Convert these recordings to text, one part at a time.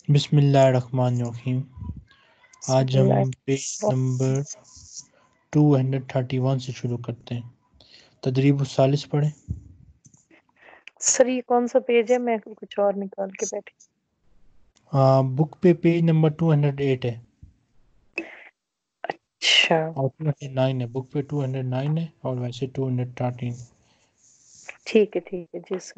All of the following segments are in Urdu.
بسم اللہ الرحمن الرحیم۔ بسم آج اللہ ہم پیج نمبر 231 سے شروع کرتے ہیں۔ تدریب الثالث پڑھیں۔ سر یہ کون سا پیج ہے؟ میں کچھ اور نکال کے بیٹھی۔ بک پہ پیج نمبر 208 ہے اچھا اور 209 ہے، بک پہ 209 ہے اور ویسے 213۔ ٹھیک ہے جی سر۔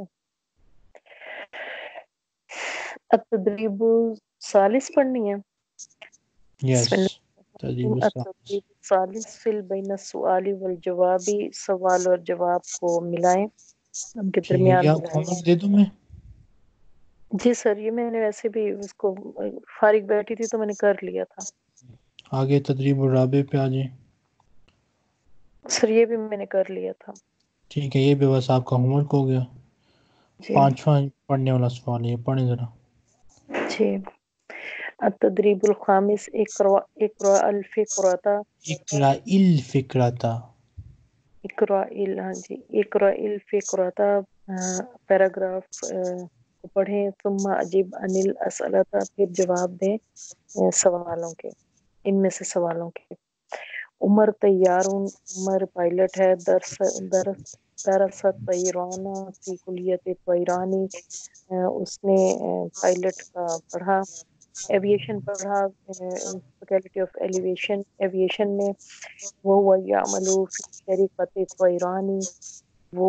التدریب ثالث پڑھنی ہے۔ یس، بسم اللہ تدریب الرحمن الرحیم۔ الثالث۔ التدریب ثالث فی بین السؤال والجواب، سوال اور جواب کو ملائیں، ان کے ٹھیک ہے، درمیان کیا ہوم ملائیں۔ ورک دے دوں میں؟ جی سر، یہ میں نے ویسے بھی اس کو فارغ بیٹھی تھی تو میں نے کر لیا تھا۔ آگے تدریب الرابع پہ آ جائیں۔ سر یہ بھی میں نے کر لیا تھا۔ ٹھیک ہے، یہ بھی بس آپ کا ہوم ورک ہو گیا۔ جی 5واں پڑھنے والا سوال ہے، یہ پڑھیں ذرا۔ جی۔ التدریب الخامس، اقرأ الفقرۃ، اقرأ الفکرۃ۔ ہاں جی، اقرأ الفقرۃ، پیراگراف کو پڑھیں، ثم اجب عن الاسئلۃ، پھر جواب دیں سوالوں کے، ان میں سے سوالوں کے۔ عمر طیار، عمر پائلٹ ہے، درس طیران فی کلیت طیرانی، اس نے پائلٹ کا پڑھا، ایویشن پڑھا، فیکلٹی آف ایویشن میں۔ وہ یعمل فی شریکت طیرانی، وہ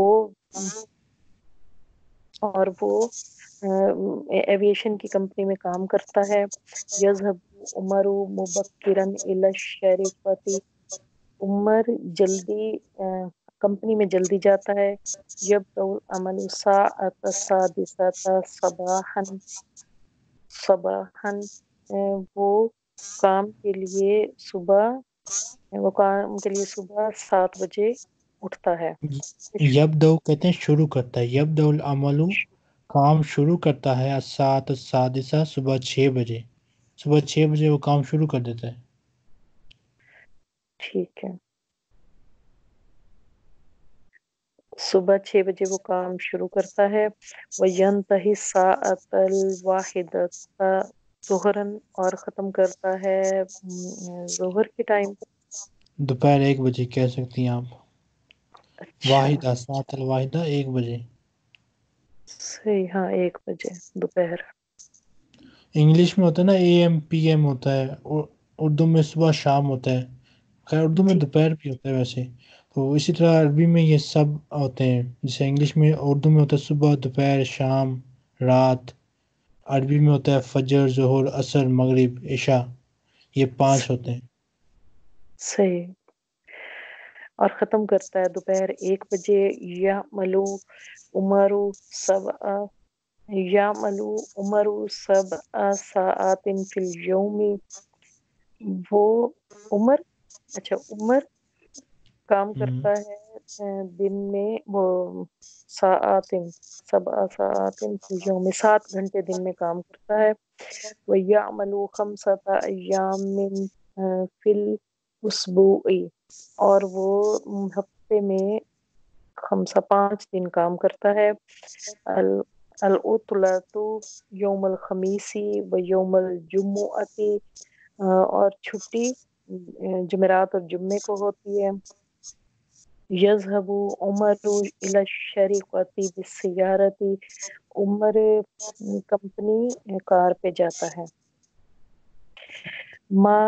ایویشن کی کمپنی میں کام کرتا ہے۔ یذهب عمر مبکرا الی الشریکت، عمر جلدی کمپنی میں جلدی جاتا ہے۔ یبدأ العمل الساعة السادسة صباحا، وہ کام کے لیے صبح 7 بجے اٹھتا ہے۔ یبدأ کہتے ہیں شروع کرتا ہے، یبدأ العمل کام شروع کرتا ہے، الساعۃ السادسہ صبح 6 بجے، صبح 6 بجے وہ کام شروع کر دیتا ہے۔ ٹھیک ہے، صبح 6 بجے وہ کام شروع کرتا ہے۔ وَيَنْتَهِي السَّاعَةَ الْوَاحِدَةَ ظُهْرًا، اور ختم کرتا ہے ظہر کے ٹائم پہ۔ دوپہر 1 بجے کہہ سکتی ہیں آپ، اچھا واحدہ، ساعت الواحدہ 1 بجے۔ صحیح، ہاں 1 بجے دوپہر۔ انگلش میں ہوتا ہے نا اے ایم پی ایم ہوتا ہے، اردو میں صبح شام ہوتا ہے، خیر اردو میں جی دوپہر بھی ہوتا ہے ویسے، تو اسی طرح عربی میں یہ سب ہوتے ہیں، جیسے انگلش میں اردو میں ہوتا ہے صبح، دوپہر، شام، رات، عربی میں ہوتا ہے فجر، ظہر، عصر، مغرب، عشاء، یہ 5 ہوتے ہیں۔ صحیح، اور ختم کرتا ہے دوپہر 1 بجے۔ یعمل عمر سبع ساعات فی اليوم، وہ عمر کام کرتا ہے دن میں، وہ سبع ساعات فی اليوم، 7 گھنٹے دن میں کام کرتا ہے۔ وَيَعْمَلُ 5 أَيَّامٍ فی الأسبوع، اور وہ ہفتے میں 5 دن کام کرتا ہے۔ العطلۃ یوم الخمیس و یوم الجمعۃ، اور چھٹی جمعرات اور جمعے کو ہوتی ہے۔ یذهب عمر الی الشریکۃ بالسیارۃ، عمر کمپنی کار پہ جاتا ہے۔ ما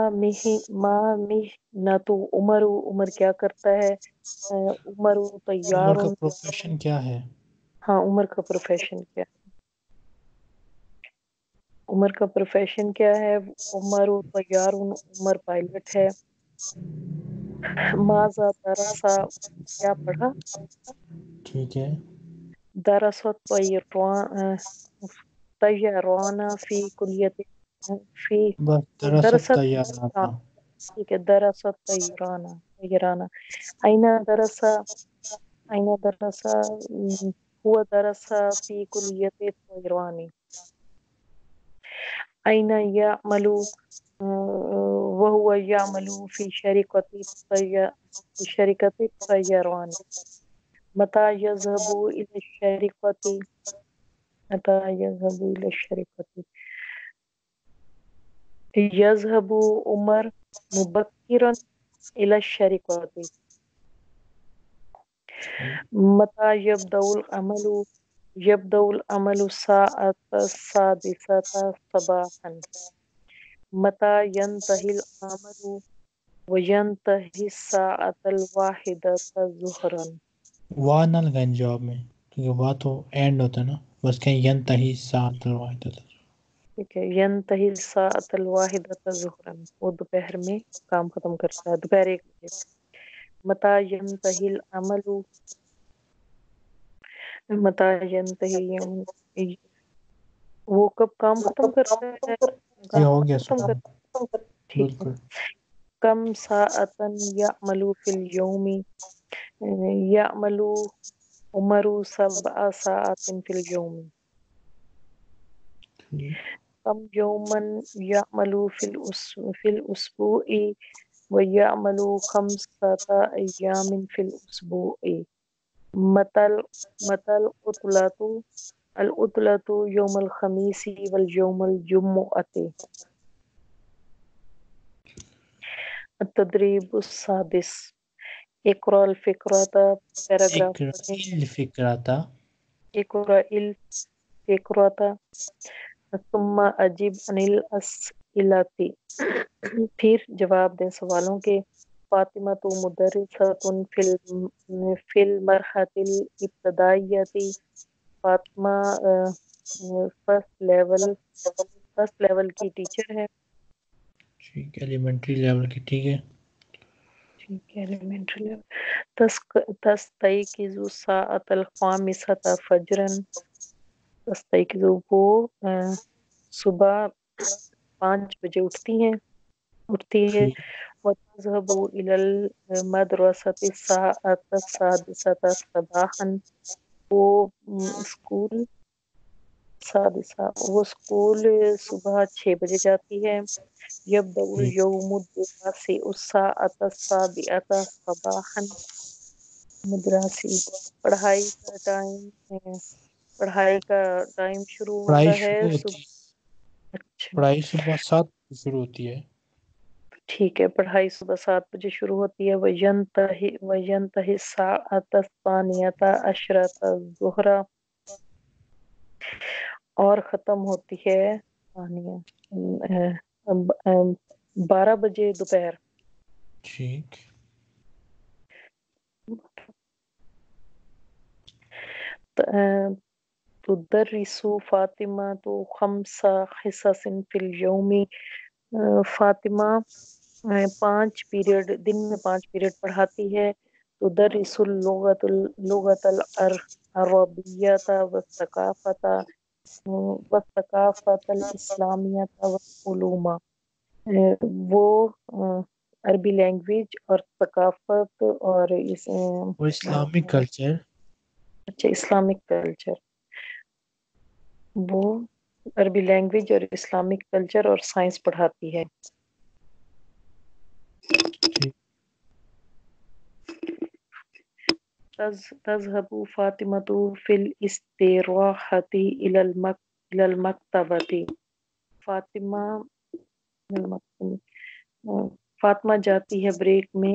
محنت عمر، عمر کیا کرتا ہے؟ عمر عمر طیار، کا پروفیشن کیا ہے؟ ہاں عمر کا پروفیشن کیا ہے؟ عمر کا پروفیشن کیا ہے؟ عمر طیار، عمر پائلٹ ہے۔ ماذا درسا، کیا پڑھا؟ ٹھیک ہے، درس طیران فی کلیت، فی بس دراصل درست، تیار نہ ہاں تھا۔ ٹھیک ہے، درس طیران۔ أين درس هو درس في كلية الطيران. أين يعمل وهو يعمل في شركة الطيران. متى يذهب إلى الشركة، متى يذهب إلى الشركة، يذهب عمر مبكرا إلى الشركة. متى يبدأ العمل الساعة السادسة صباحا. متى ينتهي العمل وينتهي الساعة الواحدة ظهرا. وا نہ لگائیں جواب میں کیونکہ وا تو اینڈ ہوتا ہے نا، بس کہیں ینتہی ساعت الواحدۃ. ٹھیک ہے، ینتہی الساعة الواحدة ظہرا، وہ دوپہر میں کام ختم کرتا ہے، دوپہر 1 بجے. متى ينتهي العمل، متى ينتهي، وہ کب کام ختم کرتا ہے، یہ کام ہو گیا ختم سوال. کرتا ہے. ٹھیک ہے. بالکل. کم ساعة يعمل في اليوم، يعمل عمر 7 ساعات في اليوم. كم يوما يعمل في الأسبوع ويعمل 5 أيام في الأسبوع. متى العطلة يوم الخميس واليوم الجمعة. التدريب السادس. اقرأ الفقرة، پیراگراف پڑھیں. الفکرۃ. اقرأ الفقرة ثم أجب عن الأسئلة، پھر جواب دیں سوالوں کے. فاطمة مدرسة في المرحلة الابتدائية. فاطمہ فرسٹ لیول کی ٹیچر ہے. ٹھیک ہے، ایلیمنٹری لیول کی. ٹھیک ہے. ٹھیک ہے، ایلیمنٹری لیول. تستيقظ الساعة الخامسة فجرا. تستيقظ، وہ صبح 5 بجے اٹھتی ہے. ٹھیک. وتذهب إلى المدرسة الساعة السادسة صباحا. وہ اسکول وہ اسکول صبح 6 بجے جاتی ہے. يبدأ اليوم الدراسي الساعة السابعة صباحا. مدرسی، پڑھائی کا ٹائم شروع پڑھائی ہوتا ہے شروع ہوتی صبح. اچھا پڑھائی صبح 7 بجے شروع ہوتی ہے. ٹھیک ہے، پڑھائی صبح 7 بجے شروع ہوتی ہے. وینتہی الساعة الثانية عشرة ظہرا، اور ختم ہوتی ہے 12 بجے دوپہر. ٹھیک. تدرس فاطمة 5 حصص في اليوم. فاطمہ 5 پیریڈ، دن میں 5 پیریڈ پڑھاتی ہے. تدرس اللغة العربية والثقافة الإسلامية والعلوم. وہ عربی لینگویج اور ثقافت اور اور اسلامک کلچر. اچھا، اسلامک کلچر. وہ عربی لینگویج اور اسلامک کلچر اور سائنس پڑھاتی ہے. ٹھیک. تذهب فاطمة في الاستراحة إلى المكتبة. فاطمہ جاتی ہے بریک میں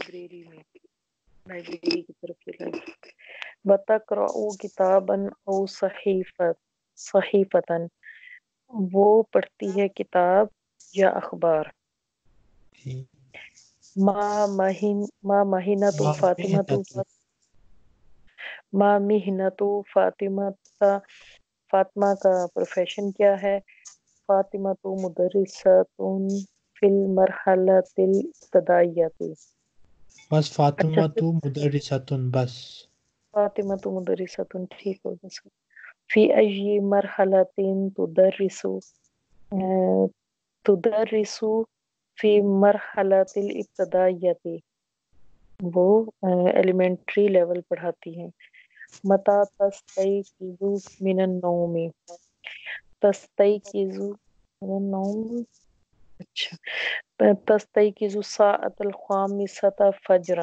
لائبریری کی طرف چلا. وتقرأ كتابا أو صحيفة. وہ پڑھتی ہے کتاب یا اخبار. ما مہینۃ فاطمہ، فاطمہ کا پروفیشن کیا ہے. فاطمہ مدرسۃ فی المرحلۃ الابتدائیہ. بس اچھا، فاطمہ تو مدرسۃن بس. فاطمہ مدرسۃ، ٹھیک ہو گیا. فی ای مرحلۃ تدرس فی مرحلۃ الابتدائیہ. وہ ایلیمنٹری لیول پڑھاتی ہیں. متی تستيقظ من النوم. تستيقظ من النوم، اچھا. تستيقظ الساعة الخامسة فجرا.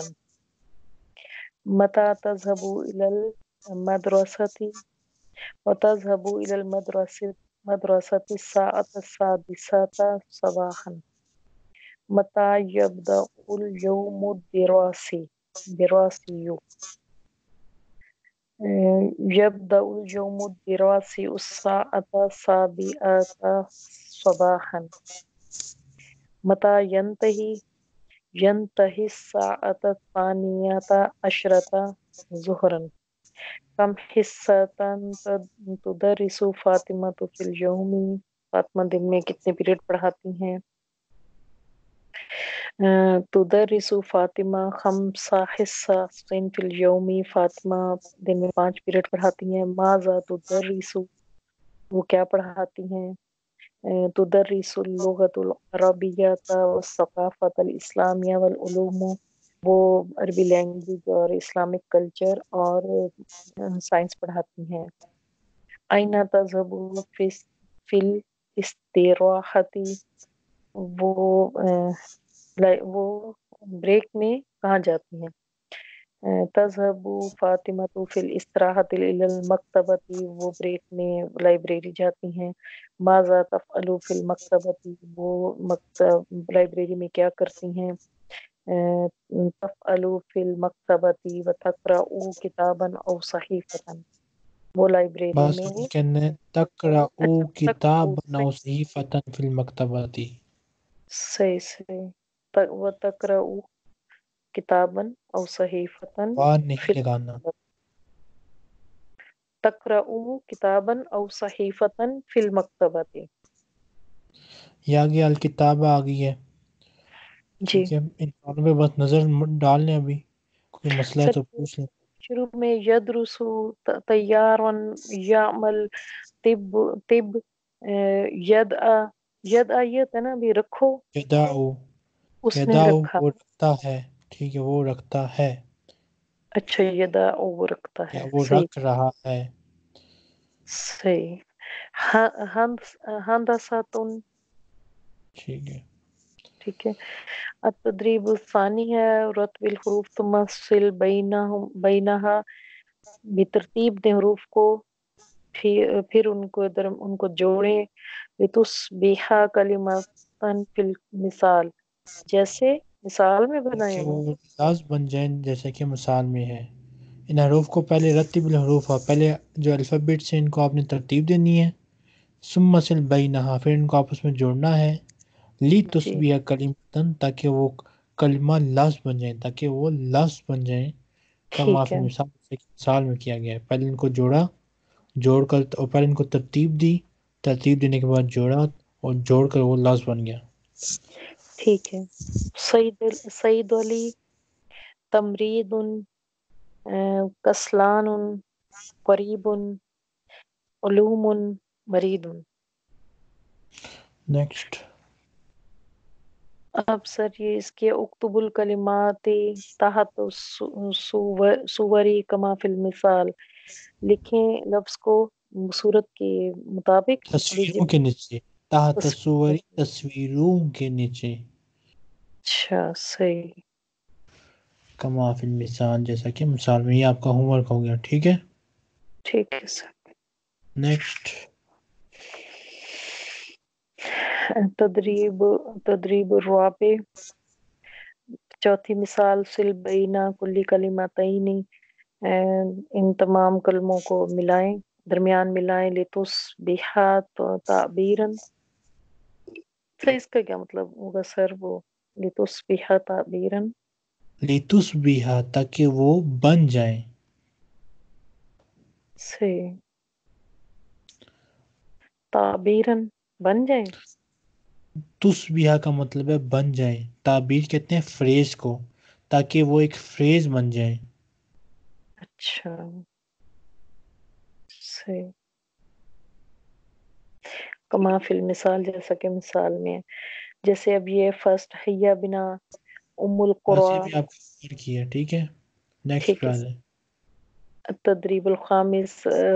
متى تذهب إلى المدرسة. وتذهب إلى مدرسة الساعة السادسة صباحا. متى يبدأ اليوم الدراسي. يبدأ اليوم الدراسي الساعة السابعة صباحا. متى ينتهي الساعة الثانية عشرة ظهرا. كم حصة تدرس فاطمة في اليوم. فاطمہ دن میں کتنے پیریڈ پڑھاتی ہیں؟ تدرس فاطمہ خمسہ حصص فی اليوم. فاطمہ دن میں 5 پیریڈ پڑھاتی ہیں. ماذا تدرس، وہ کیا پڑھاتی ہیں؟ تدرس اللغة العربية والثقافة الإسلامية والعلوم، وہ عربی لینگویج اور اسلامک کلچر اور سائنس پڑھاتی ہیں. أين تذهب في الاستراحة، وہ بریک میں کہاں جاتی ہیں؟ تذهب فاطمة في الاستراحة إلى المكتبة، وہ بریک میں لائبریری جاتی ہیں. ماذا تفعل في المكتبة، وہ لائبریری میں کیا کرتی ہیں؟ تفعل في المكتبة وتقرأ كتابا أو صحيفة، وہ لائبریری بس میں کہنا ہے تقرأو کتابا تقرأ، او صحیفۃ فی المکتبۃ. صحیح صحیح، وتقرأ کتابا أو صحيفة وہاں في نہیں لگانا. المكتبة. تقرأ كتابا أو صحيفة في المكتبة. یہ آگے الکتاب آ گئی ہے. جی ٹھیک ہے، ان دونوں پہ بس نظر ڈال لیں. ابھی کوئی مسئلہ ہے سر، تو پوچھ لیں. شروع میں یدرس تیار یعمل طب ید یہ تھا نا، ابھی رکھو، یداؤ، اس نے یداؤ رکھا. وہ رکھتا ہے. ٹھیک ہے، وہ رکھتا ہے اچھا یدا وہ رکھتا یا ہے. وہ صحیح رکھ رہا ہے. صحیح. ہندساتن، ٹھیک ہے. ٹھیک ہے. التدریب الثانی ہے رتب الحروف ثم صل بینہا، بترتیب دیں حروف کو، پھر ان کو جوڑیں. لتصبح کلمتاً فی المثال، جیسے مثال میں بنائیں کہ وہ. وہ لفظ بن جائیں جیسے کہ مثال میں ہے. ان حروف کو پہلے رتب الحروف، پہلے جو الفابیٹس ہیں ان کو آپ نے ترتیب دینی ہے. ثم صل بینہا، پھر ان کو آپس میں جوڑنا ہے. لی جی تصبح کلمتاً، تاکہ وہ کلمہ لفظ بن جائیں، تاکہ وہ لفظ بن جائیں. کما ٹھیک فی ہے مثال، مثال میں کیا گیا ہے. پہلے ان کو جوڑا، جوڑ کر، اور پہلے ان کو ترتیب دی، ترتیب دینے کے بعد جوڑا، اور جوڑ کر وہ لفظ بن گیا. ٹھیک ہے. سعید علی تمرید، کسلان قریب، علوم مرید. نیکسٹ. اب سر یہ اس کے اکتب الکلمات تحت صوری کما فی المثال، لکھیں لفظ کو صورت کے مطابق. تصویروں کے نیچے، تحت تصویر. تصوری، تصویروں کے نیچے. اچھا صحیح. کما فی المثال، جیسا کہ مثال میں. یہ آپ کا ہوم ورک ہو گیا. ٹھیک ہے. ٹھیک ہے سر. نیکسٹ. تدریب الرابع، چوتھی مثال. سل بینا کلی کلمتین، ان تمام کلموں کو ملائیں، درمیان ملائیں. لتصبح تعبیرا، سر اس کا کیا مطلب ہوگا سر؟ وہ لتصبح تعبیرا. لتصبح، تاکہ وہ بن جائیں. سے تعبیرا بن جائیں. تصبح کا مطلب ہے بن جائیں. تعبیر کہتے ہیں فریز کو، تاکہ وہ ایک فریز بن جائیں. اچھا صحیح. کما فی المثال، جیسا کہ مثال میں ہے. جیسے اب یہ فرسٹ حیا بنا ام بس یہ القرآن. بھی آپ نے کیا. ٹھیک ہے. نیکسٹ ٹھیک پہ ہے. آ جائیں. التدریب الخامس،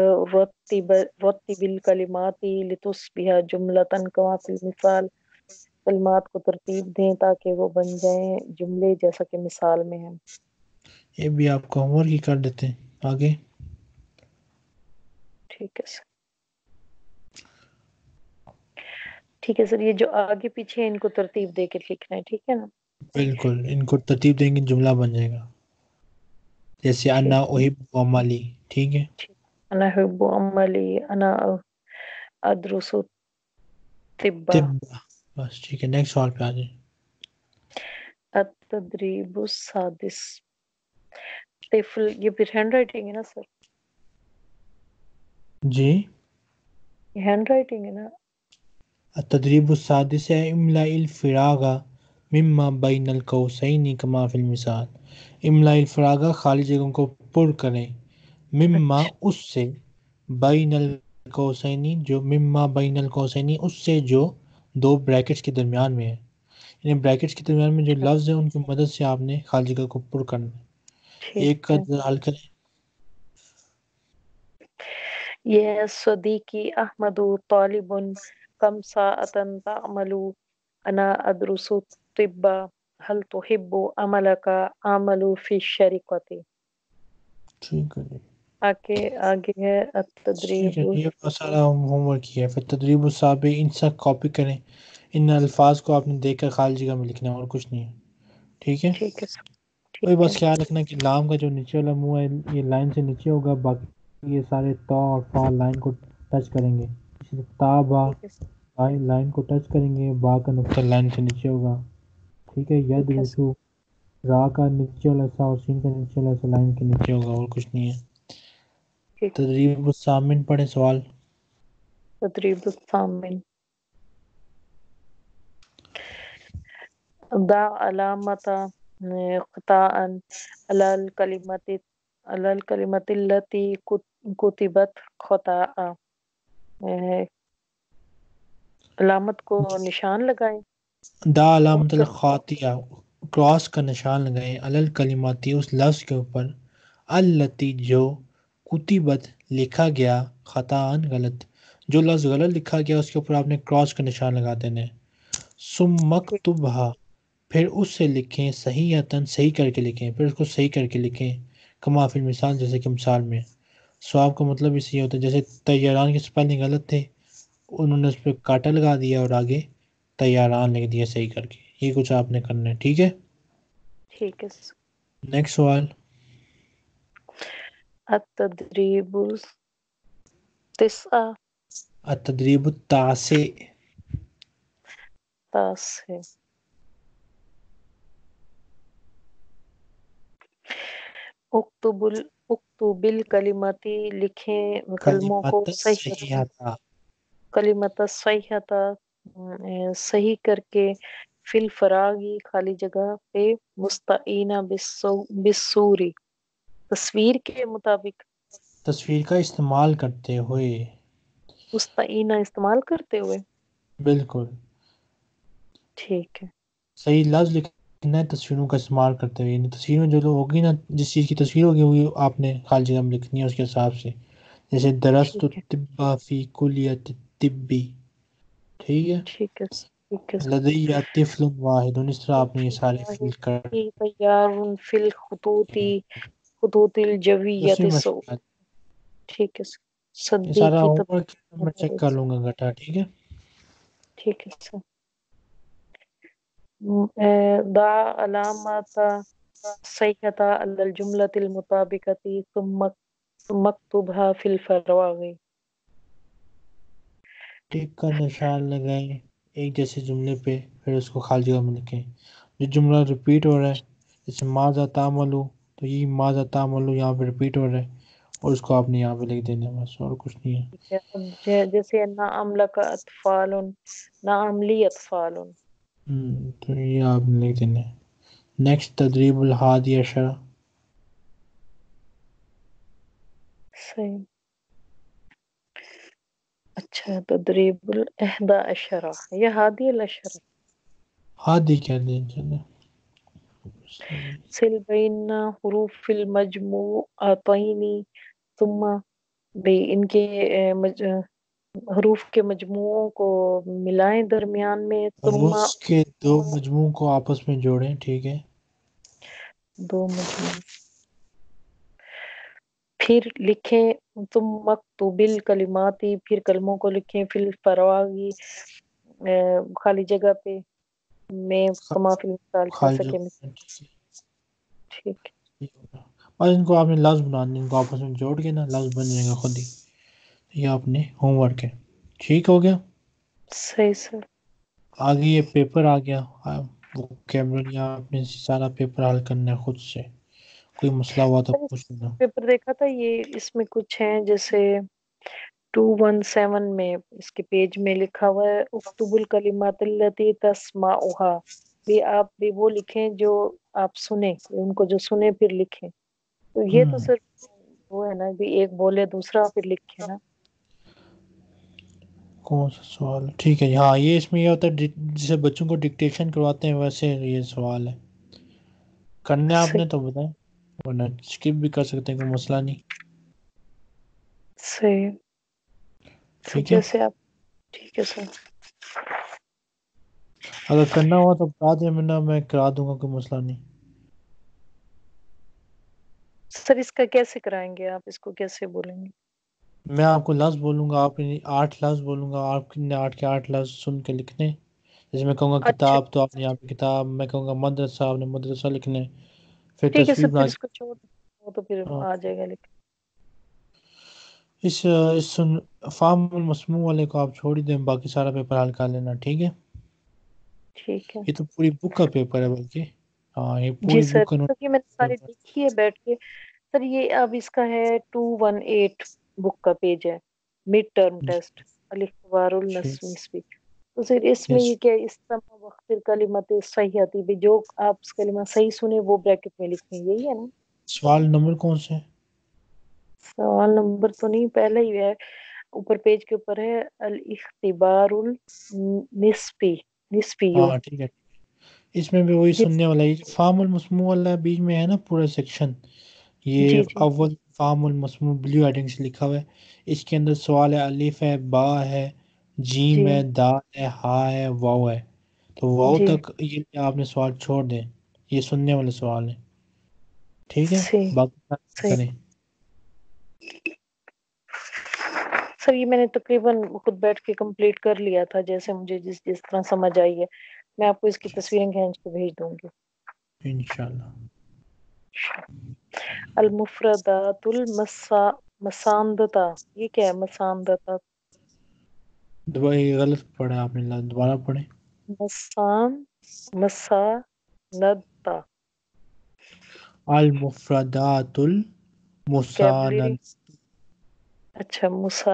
رتب الکلمات لتصبح جملة کما فی المثال، کلمات کو ترتیب دیں تاکہ وہ بن جائیں جملے جیسا کہ مثال میں ہے. یہ بھی آپ کو ہوم ورک ہی کر دیتے ہیں. آگے. ٹھیک ہے سر. ٹھیک ہے سر، یہ جو آگے پیچھے ان کو ترتیب دے کے لکھنا ہے، ٹھیک ہے نا؟ بالکل، ان کو ترتیب دیں گے جملہ بن جائے گا. جیسے انا ٹھیک احب عملی، ٹھیک ہے. ٹھیک. انا احب عملی، انا ادرس طب. طب، بس ٹھیک ہے. نیکسٹ سوال پہ آ جائیں. التدریب السادس. طفل، یہ پھر ہینڈ رائٹنگ ہے نا سر؟ جی، یہ ہینڈ رائٹنگ ہے نا؟ التدریب السادس ہے املاء الفراغ مما بین القوسین کما فی المثال. املاء الفراغ خالی جگہوں کو پر کریں، مما اچھا اس سے، بین القوسین جو، مما بین القوسین اس سے جو دو بریکٹس کے درمیان میں ہے. یعنی بریکٹس کے درمیان میں جو اچھا لفظ ہیں ان کی مدد سے آپ نے خالی جگہ کو پر کرنا ہے. ایک ٹھیک کا ہے. حل کریں. یہ صدیقی احمد طالب کم ساعتن تعمل انا ادرس طب هل تحب عملك اعمل في الشركة. ٹھیک ہے جی. آگے ہے ٹھیک ہے التدریب. جی، یہ بہت سارا ہوم ورک کیا ہے. پھر تدریب الصابع، ان سب کاپی کریں. ان الفاظ کو آپ نے دیکھ کر خالی جگہ میں لکھنا ہے اور کچھ نہیں ہے. ٹھیک ہے. ٹھیک ہے سر. وہی ٹھیک ہے. بس خیال رکھنا کہ لام کا جو نیچے والا منہ ہے یہ لائن سے نیچے ہوگا، باقی یہ سارے تا اور فا لائن کو ٹچ کریں گے. اسی طرح تا با ٹھیک ہے سر. لائن کو ٹچ کریں گے، با کا نقطہ لائن سے نیچے ہوگا. ٹھیک ہے. ید ٹھیک ہے سر. رسو، را کا نیچے والا حصہ اور سین کا نیچے والا حصہ لائن کے نیچے ہوگا اور کچھ نہیں ہے. ٹھیک. تدریب الثامن پڑھیں سوال. تدریب الثامن. ضع علامة خطأ على الكلمة التي كتبت خطأ. علامت کو نشان لگائیں. دا علامت مختلف. الخاطیہ، کراس کا نشان لگائیں، علی الکلماتی اس لفظ کے اوپر، التی جو، کتبت لکھا گیا، خطاً غلط. جو لفظ غلط لکھا گیا اس کے اوپر آپ نے کراس کا نشان لگا دینا ہے. ثم ٹھیک. مکتوبہ، پھر اس سے لکھیں، صحیحتاً صحیح کر کے لکھیں، پھر اس کو صحیح کر کے لکھیں، کما فی مثال جیسے کہ مثال میں. صواب کا مطلب اس یہ ہوتا ہے جیسے طیران کے سپیلنگ غلط تھے، انہوں نے اس پہ کاٹا لگا دیا اور آگے طیران لکھ دیا صحیح کر کے. یہ کچھ آپ نے کرنا ہے. ٹھیک ہے. ٹھیک ہے سر. نیکسٹ سوال. التدریب التسعة. التدریب التاسع. تاسع. اکتب الکلمات، لکھیں کلموں کو کلمات صحیح، صحیحہ، کلمت صحیحتا صحیح کر کے، فی الفراغی خالی جگہ پہ، مستعینہ بالسوری تصویر کے مطابق، تصویر کا استعمال کرتے ہوئے. مستعینہ استعمال کرتے ہوئے. بالکل ٹھیک ہے. صحیح لفظ لکھنا ہے تصویروں کا استعمال کرتے ہوئے. یعنی تصویر میں جو لوگ ہوگی نا، جس چیز کی تصویر ہوگی وہ آپ نے خالی جگہ میں لکھنی ہے اس کے حساب سے. جیسے درست ٹھیک ہے. الطب فی کلیت الطبی. ٹھیک ہے. ٹھیک ہے. ٹھیک ہے. لدی طفل واحد، اس طرح آپ نے یہ طفل سارے فل واحد کر. تیار فی الخطوط، خطوط دوسری الجویت سو. مشق، ٹھیک ہے. یہ سارا صدیقی ہوم ورک میں چیک تطبیق. کر لوں گا گٹا. ٹھیک ہے. ٹھیک ہے سر. ضع علامة صحيحة على الجملة المطابقة ثم اكتبها في الفراغ. ٹک کا نشان لگائیں ایک جیسے جملے پہ، پھر اس کو خالی جگہ میں لکھیں. جو جملہ ریپیٹ ہو رہا ہے جیسے ماذا تعملوا، تو یہ ماذا تعملوا یہاں پہ ریپیٹ ہو رہا ہے اور اس کو آپ نے یہاں پہ لکھ دینا ہے، بس اور کچھ نہیں ہے. ٹھیک ہے. اب جیسے نعم لك اطفال، نعم لی اطفال. تو یہ آپ نے لکھ دینا ہے. نیکسٹ تدریب الحادی عشرہ. صحیح. اچھا. تدریب الاحدى عشرہ یا ہادی العشرہ. ہادی کہہ دیں چلیں. سل بین حروف المجموعتین ثم بے، ان کے حروف کے مجموعوں کو ملائیں درمیان میں، اور ثم اس کے دو مجموعوں کو آپس میں جوڑیں. ٹھیک ہے. دو مجموع، پھر لکھیں ثم مکتوب الکلمات، پھر کلموں کو لکھیں، فی الفراغی خالی جگہ پہ میں کمافی مثال کہہ خالی سکے. جگہ ٹھیک اور ان کو آپ نے لفظ بنانے، ان کو آپس میں جوڑ کے نا لفظ بن جائے گا خود ہی. یہ آپ نے ہوم ورک ہے. ٹھیک ہو گیا. صحیح سر. آگے یہ پیپر آ گیا، وہ کیمرہ آپ نے سارا پیپر حل کرنا ہے خود سے. کوئی مسئلہ ہوا تو پوچھنا. پیپر دیکھا تھا، یہ اس میں کچھ ہیں جیسے 217 میں اس کے پیج میں لکھا ہوا ہے اکتب الکلمات التی تسمعها، بھی آپ بھی وہ لکھیں جو آپ سنیں، ان کو جو سنیں پھر لکھیں. تو یہ تو صرف وہ ہے نا بھی ایک بولے دوسرا پھر لکھے نا. کون سا سوال؟ ٹھیک ہے. ہاں یہ اس میں یہ ہوتا ہے جسے بچوں کو ڈکٹیشن کرواتے ہیں ویسے یہ سوال ہے. کرنے آپ نے صحیح تو بتائیں، ورنہ اسکپ بھی کر سکتے ہیں، کوئی مسئلہ نہیں. صحیح سر، ٹھیک ہے. جیسے آپ. ٹھیک ہے سر. اگر کرنا ہوا تو بتا دیں، میں کرا دوں گا، کوئی مسئلہ نہیں. سر اس کا کیسے کرائیں گے آپ؟ اس کو کیسے بولیں گے؟ میں آپ کو لفظ بولوں گا، آپ 8 لفظ بولوں گا، آپ نے 8 کے 8 لفظ سن کے لکھنے. جیسے میں کہوں گا اچھا کتاب تو آپ نے یہاں پہ کتاب، میں کہوں گا مدرسہ آپ نے مدرسہ لکھنے. پھر ٹھیک ہے سر، تصویر پھر بنا اس کو چھوڑ وہ تو پھر کے آ جائے گا لکھ. اس فارم المسموع والے کو آپ چھوڑ ہی دیں، باقی سارا پیپر حل کر لینا. ٹھیک ہے. ٹھیک ہے. یہ تو پوری بک کا پیپر ہے بلکہ. ہاں یہ جی پوری سر، بک کا تو یہ میں نے ساری دیکھی ہے بیٹھ کے. سر یہ اب اس کا ہے 218 بک کا پیج ہے، مڈ ٹرم ٹیسٹ الاختبار النصفی. تو پھر اس میں یہ کیا استماع وقت کلمت صحیحتی بھی، جو آپ اس کلمہ صحیح سنے وہ بریکٹ میں لکھیں، یہی ہے نا؟ سوال نمبر کون سے؟ سوال نمبر تو نہیں، پہلے ہی ہے اوپر پیج کے اوپر ہے الاختبار النصفی. نصفیو. ہاں ٹھیک ہے. اس میں بھی وہی جی سننے والا ہے، فارم المسموع والا بیچ میں ہے نا پورا سیکشن. یہ جی جی اول فارم المسموع بلیو ہیڈنگ سے لکھا ہوا ہے. اس کے اندر سوال ہے، الف ہے، با ہے، جیم جی ہے، دال ہے، ہا ہے، واو ہے. تو واو جی تک یہ آپ نے سوال چھوڑ دیں، یہ سننے والے سوال ہیں. ٹھیک ہے. صحیح باقی صحیح. کریں. سر یہ میں نے تقریباً خود بیٹھ کے کمپلیٹ کر لیا تھا، جیسے مجھے جس طرح سمجھ آئی ہے. میں آپ کو اس کی تصویریں کھینچ کے بھیج دوں گی انشاءاللہ. المفردات مساندتا، یہ کیا ہے مساندتا؟ دوبارہ یہ غلط پڑھا آپ نے، دوبارہ پڑھیں. مساندتا. المفردات کیبلری. المساند اچھا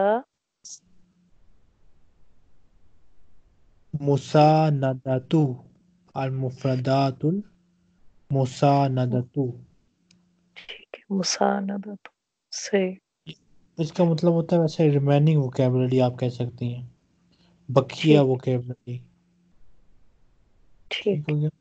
مساندۃ، المفردات المساندۃ. ٹھیک ہے، مساندت. صحیح. اس کا مطلب ہوتا ہے ویسے ریمیننگ ووکیبلری آپ کہہ سکتی ہیں، بقیہ ٹھیک ووکیبلری. ٹھیک ٹھیک. ہو گیا.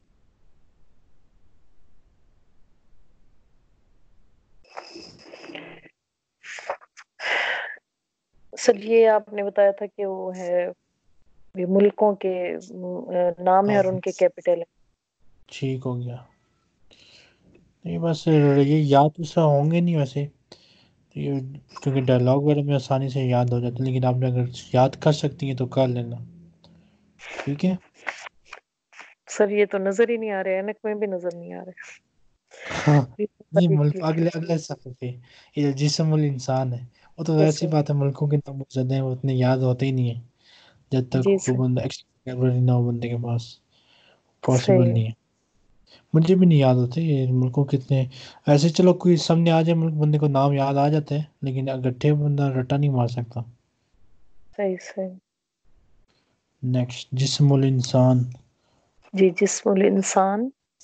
سر یہ آپ نے بتایا تھا کہ وہ ہے یہ ملکوں کے نام ہے ہاں اور ان کے کیپٹل ہے. ٹھیک ہو گیا. نہیں بس یہ یاد تو سا ہوں گے نہیں ویسے، یہ کیونکہ ڈائلاگ وغیرہ میں آسانی سے یاد ہو جاتا ہے، لیکن آپ نے اگر یاد کر سکتی ہیں تو کر لینا. ٹھیک ہے. سر یہ تو نظر ہی نہیں آ رہے، اینک میں بھی نظر نہیں آ رہے. ہاں نہیں، ملک اگلے اگلے صفحے پہ یہ جسم الانسان ہے، وہ تو یس ویسی سر. بات ہے، ملکوں کے نام زدے ہیں وہ اتنے یاد ہوتے ہی نہیں ہیں جب تک جی کوئی سر. بندہ ایکسٹرا نہ ہو بندے کے پاس. پاسبل صحیح. نہیں ہے. مجھے بھی نہیں یاد ہوتے یہ ملکوں کتنے. ایسے چلو کوئی سامنے آ جائے ملک، بندے کو نام یاد آ جاتے ہیں، لیکن گٹھے بندہ رٹا نہیں مار سکتا. صحیح صحیح. نیکسٹ، جسم الانسان. جی جسم الانسان،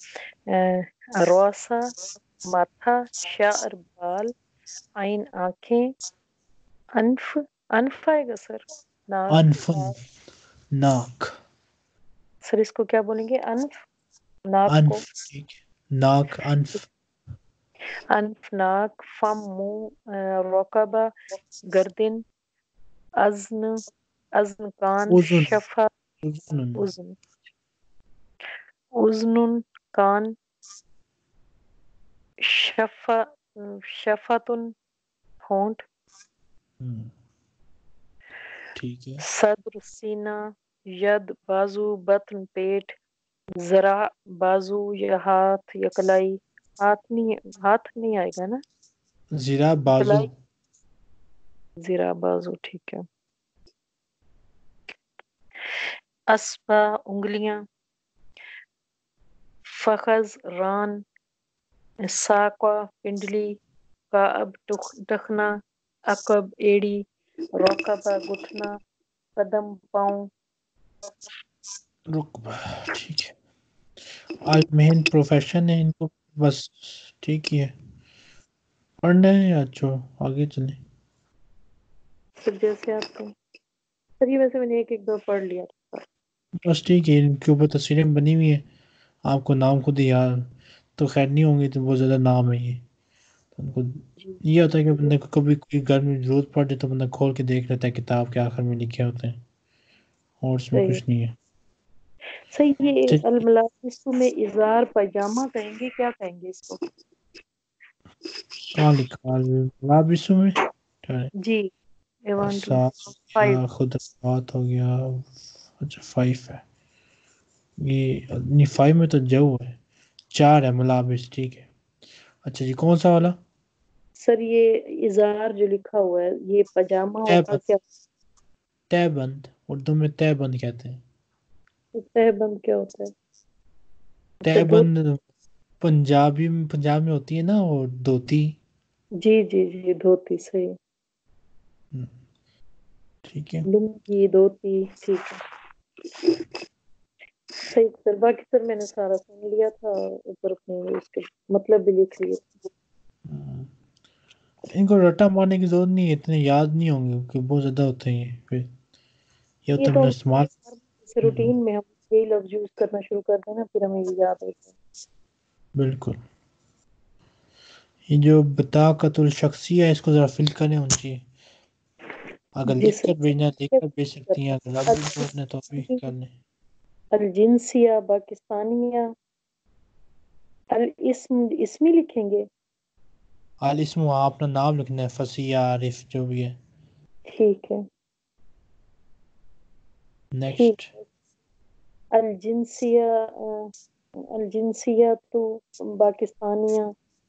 روسا ماتھا، شعر بال، عین آنکھیں، انف. انف آئے گا سر؟ ناک. انفن، ناک. سر اس کو کیا بولیں گے؟ انف. ناک انف کو ٹھیک ہے. ناک، انف. انف، ناک، فم منہ، رقبہ گردن، اذن. اذن کان، اذن، شفا. اذن. اذن. اذن کان، شفا. شفتن ہونٹ. ٹھیک ہے. صدر سینہ. ید بازو، بطن پیٹ، ذرا بازو یا ہاتھ یا کلائی. ہاتھ نہیں آئے گا نا. زیرہ بازو. کلائی. ذرا بازو ٹھیک ہے. اسبا انگلیاں. فخذ ران. ساقہ پنڈلی. کعب ٹخنا. عقب ایڑی. رقبہ گھٹنا. قدم پاؤں. رقبہ ٹھیک ہے. آج مین پروفیشن ہے ان کو بس ٹھیک ہی ہے. پڑھنا ہے یا چھوڑو آگے چلیں. پھر جیسے آپ کو سر یہ ویسے میں نے ایک دو پڑھ لیا تھا. بس ٹھیک ہے. ان کے اوپر تصویریں بنی ہوئی ہیں. آپ کو نام خود ہی یاد تو خیر نہیں ہوں گے تو بہت زیادہ نام ہے یہ. تو ان کو جی یہ ہوتا ہے کہ بندے کو کبھی کوئی گھر میں ضرورت پڑے تو بندہ کھول کے دیکھ لیتا ہے کتاب کے آخر میں لکھے ہوتے ہیں اور اس میں صحیح. کچھ نہیں ہے. صحیح. یہ چل- الملابس میں ازار پاجامہ کہیں گے، کیا کہیں گے اس کو؟ کہاں لکھا لابسوں میں جی. ایوان ٹو یا 5. خود بات ہو گیا. اچھا 5 ہے یہ نہیں. 5 میں تو جو ہے 4 ہے ملابس. ٹھیک ہے. اچھا جی کون سا والا؟ سر یہ ازار جو لکھا ہوا ہے یہ پاجامہ ہوگا تہبند. کیا؟ تہبند اردو میں تہبند کہتے ہیں. تہبند کیا ہوتا ہے؟ اچھا تہبند پنجاب میں ہوتی ہے نا وہ دھوتی. جی جی جی دھوتی. صحیح. ٹھیک ہے. لنگی دھوتی ٹھیک ہے. صحیح سر. باقی سر میں نے سارا سن لیا تھا. اوپر اپنے اس کے مطلب بھی لکھ لیے. ان کو رٹا مارنے کی ضرورت نہیں ہے. اتنے یاد نہیں ہوں گے کہ بہت زیادہ ہوتے ہیں پھر یہ یہ تو تو ہم نے استعمال. جیسے روٹین میں ہم یہی لفظ یوز کرنا شروع کر دیں نا پھر ہمیں یہ یاد ہوتا ہے. بالکل. یہ جو بطاقت الشخصیہ ہے اس کو ذرا فل کریں ہونی چاہیے. اگر جی لکھ کر بھیجنا ہے لکھ کر بھیج سکتی ہیں. اگر رب بھی بولنا ہے تو بھی کر لیں. الجنسیہ پاکستانیہ. الاسم اسمی لکھیں گے. الاسم آپ اپنا نام لکھنا ہے. فصیح عارف جو بھی ہے. ٹھیک ہے. ٹھیک. نیکسٹ. الجنسیہ الجنسیہ تو پاکستانیہ.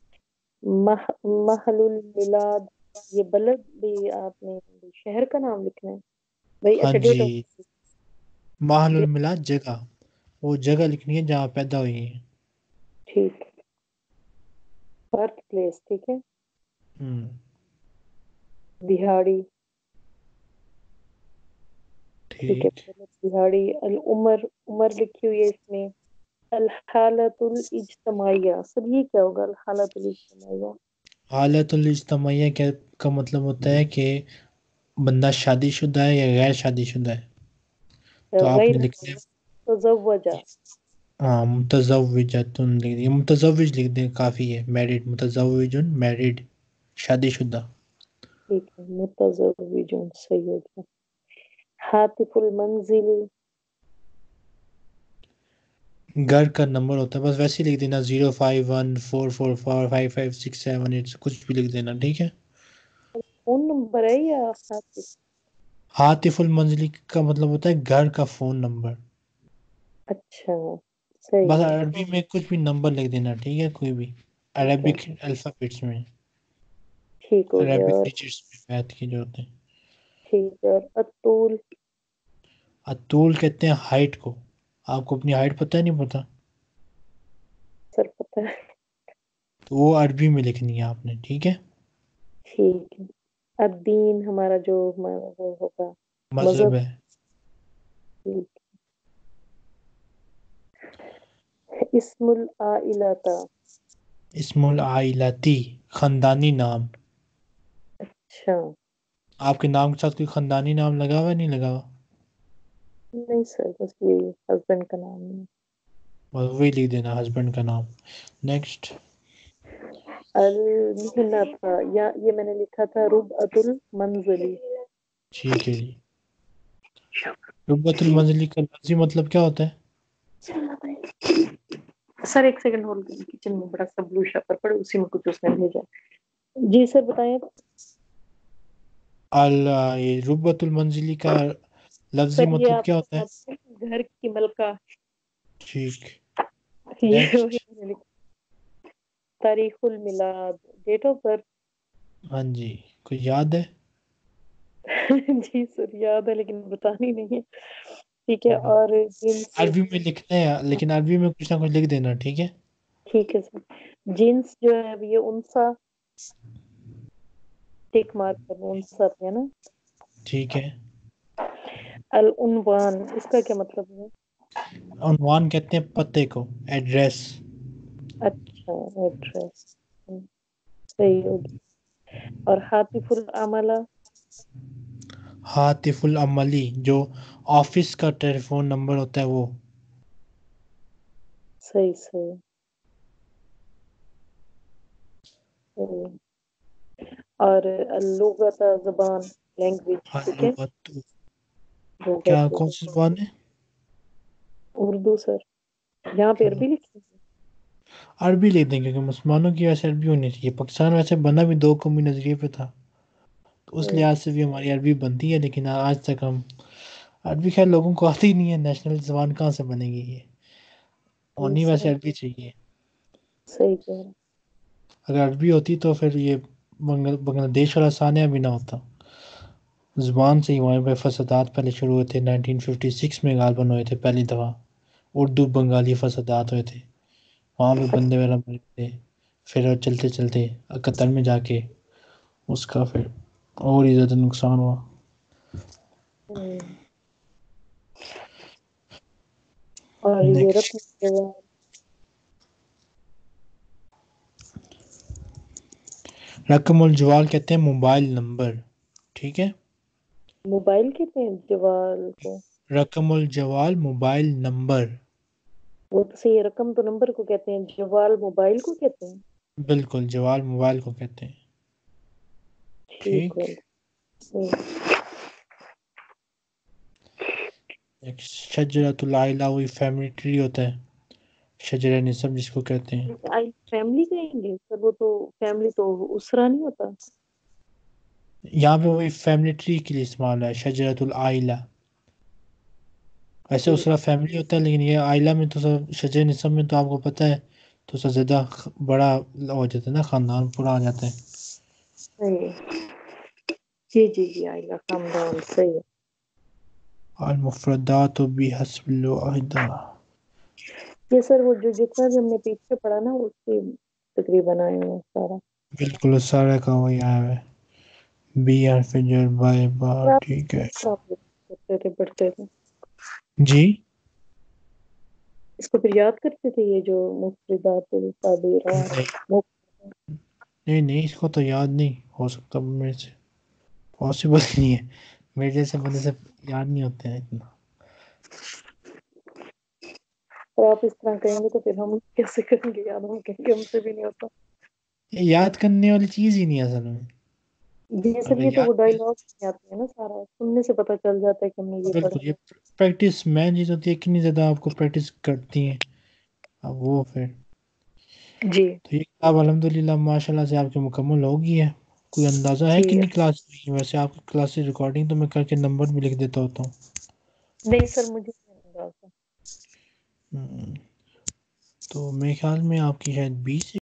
محل المیلاد. یہ بلد بھی آپ نے شہر کا نام لکھنا ہے بھائی. ہاں اچھا ڈیٹ جی. آف محل الملاد جگہ وہ جگہ لکھنی ہے جہاں پیدا ہوئی ہیں. ٹھیک. برتھ پلیس ٹھیک ہے. دہاڑی ٹھیک ہے. ٹھیک. دہاڑی. العمر عمر لکھی ہوئی ہے اس میں. الحالت الاجتماعیہ. سر یہ کیا ہوگا الحالت الاجتماعیہ؟ حالت الاجتماعیہ کا مطلب ہوتا ہے کہ بندہ شادی شدہ ہے یا غیر شادی شدہ ہے. تو آپ غیر نے لکھنا ہے متزوجہ. ہاں متزوجۃ لکھ دیں. متزوج لکھ دیں کافی ہے. میرڈ متزوج میرڈ شادی شدہ. ٹھیک ہے. متزوج صحیح ہو گیا. ہاتف المنزل. گھر کا نمبر ہوتا ہے بس ویسے ہی لکھ دینا 0514445567 کچھ بھی لکھ دینا. ٹھیک ہے. فون نمبر ہے یا ہاتف؟ ہاتف المنزلی کا مطلب ہوتا ہے گھر کا فون نمبر. اچھا صحیح بس ہے. عربی میں کچھ بھی نمبر لکھ دینا. ٹھیک ہے. کوئی بھی ٹھیک ہے. عربک الفابیٹس میں. ٹھیک ہو گیا. عربک اور ٹیچرز میں میتھ کے جو ہوتے ہیں. ٹھیک ہے. اور الطول. الطول کہتے ہیں ہائٹ کو. آپ کو اپنی ہائٹ پتہ ہے نہیں پتہ؟ سر پتہ ہے. تو وہ عربی میں لکھنی ہے آپ نے. ٹھیک ہے. ٹھیک ہے. الدین ہمارا جو ہمارا وہ ہوگا مذہب ہے. ٹھیک. اسم العائلہ. اسم العائلتی خاندانی نام. اچھا. آپ کے نام کے ساتھ کوئی خاندانی نام لگا ہوا ہے نہیں لگا ہوا؟ نہیں سر بس یہی ہسبینڈ کا نام ہے. بس وہی لکھ دینا ہسبینڈ کا نام. نیکسٹ. المحنہ تھا یا یہ میں نے لکھا تھا ربعۃ المنزلی. ٹھیک ہے جی. ربۃ المنزلی کا لفظی مطلب کیا ہوتا ہے؟ سر ایک سیکنڈ ہولڈ کریں. کچن میں بڑا سا بلو شاپر پڑے اسی میں کچھ اس نے بھیجا. جی سر بتائیں. یہ ربۃ المنزلی کا لفظی سر یہ مطلب آپ کیا ہوتا ہے؟ بتاتے ہیں گھر کی ملکہ، ٹھیک، یہ نیکسٹ. وہی میں نے لکھا۔ تاریخ الميلاد، ڈیٹ آف برتھ۔ ہاں جی، کوئی یاد ہے؟ جی سر یاد ہے لیکن بتانی نہیں ہے، ٹھیک ہے۔ اور جنس، عربی میں لکھنا ہے لیکن عربی میں کچھ نہ کچھ لکھ دینا، ٹھیک ہے؟ ٹھیک ہے سر۔ جنس جو ہے اب یہ انسا، ٹک مارک کرنا انسا پہ ہے نا۔ ٹھیک ہے. العنوان، اس کا کیا مطلب ہے؟ عنوان کہتے ہیں پتے کو، ایڈریس. اچھا ایڈریس، صحیح ہوگی۔ اور ہاتف العملہ، ہاتف العملی جو آفس کا ٹیلی فون نمبر ہوتا ہے وہ. صحیح صحیح صحیح۔ اور اللغت زبان، لینگویج، ٹھیک ہے۔ اللغت، کیا لغت کون سی زبان ہے؟ اردو سر، یہاں پہ چلو عربی لکھی ہے۔ عربی لکھ دیں کیونکہ مسلمانوں کی ویسے عربی ہونی چاہیے. پاکستان ویسے بنا بھی دو قومی نظریے پہ تھا تو اس لحاظ سے بھی ہماری عربی بنتی ہے، لیکن آج تک ہم عربی خیر لوگوں کو آتی ہی نہیں ہے. نیشنل زبان کہاں سے بنے گی؟ یہ ہونی ویسے صحیح عربی چاہیے. صحیح کہہ رہے ہیں۔ اگر عربی ہوتی تو پھر یہ بنگلہ دیش والا ثانیہ بھی نہ ہوتا. زبان سے ہی وہاں پہ فسادات پہلے شروع ہوئے تھے. 1956 میں غالباً ہوئے تھے پہلی دفعہ اردو بنگالی فسادات ہوئے تھے. وہاں پہ بندے وغیرہ مرے تھے. پھر چلتے چلتے قطر میں جا کے اس کا پھر اور ہی زیادہ نقصان ہوا. اور یہ نیکسٹ، رقم جواب، رقم الجوال کہتے ہیں موبائل نمبر، ٹھیک ہے؟ موبائل کہتے ہیں جوال کو؟ رقم الجوال موبائل نمبر. وہ تو صحیح ہے، رقم تو نمبر کو کہتے ہیں، جوال موبائل کو کہتے ہیں۔ بالکل، جوال موبائل کو کہتے ہیں. ٹھیک ٹھیک. ہو شجرۃ العائلہ وہی فیملی ٹری ہوتا ہے، شجر نسب جس کو کہتے ہیں. فیملی کہیں گے سر، وہ تو فیملی تو اسرا نہیں ہوتا۔ یہاں پہ وہی فیملی ٹری کے لیے استعمال ہے، شجرۃ العائلہ. ویسے ٹھیک اسرا فیملی ہوتا ہے لیکن یہ عائلہ میں تو سب شجر نسب میں تو آپ کو پتہ ہے تو سب زیادہ بڑا ہو جاتا ہے نا، خاندان پورا آ جاتا ہے. صحیح، جی جی جی آئلہ خاندان، صحیح ہے۔ المفردات بحسب الواحدہ. یہ سر وہ جو جتنا بھی ہم نے پیچھے پڑھا نا اس کی تقریباً آئے ہیں سارا۔ بالکل سارے کا وہی آیا ہے. بی حرف جر بائے با، آپ ٹھیک ہے. کرتے تھے پڑھتے تھے جی اس کو پھر یاد کرتے تھے، یہ جو مفردات نہیں نہیں نہیں، اس کو تو یاد نہیں ہو سکتا میرے سے، پاسبل نہیں ہے. میرے جیسے بندے سے یاد نہیں ہوتے ہیں اتنا. اور آپ اس طرح کہیں گے تو پھر ہم کیسے کریں گے یاد، ہم کہیں گے ہم سے بھی نہیں ہوتا۔ یہ یاد کرنے والی چیز ہی نہیں ہے اصل میں. جی سر اگر یہ تو وہ یاد ڈائلاگ میں آتے ہیں نا، سارا سننے سے پتہ چل جاتا ہے کہ ہم نے یہ پڑھا۔ بالکل، یہ پریکٹس مین چیز ہوتی ہے. کتنی زیادہ آپ کو پریکٹس کرتی ہیں اب وہ پھر جی تو یہ کتاب الحمد للہ ماشاء اللہ سے آپ کی مکمل ہوگی ہے. کوئی اندازہ ہے جی کتنی کلاس ہوئی ہے؟ ویسے آپ کی کلاس سے ریکارڈنگ تو میں کر کے نمبر بھی لکھ دیتا ہوتا ہوں. نہیں سر مجھے نہیں اندازہ۔ تو میرے خیال میں آپ کی شاید 20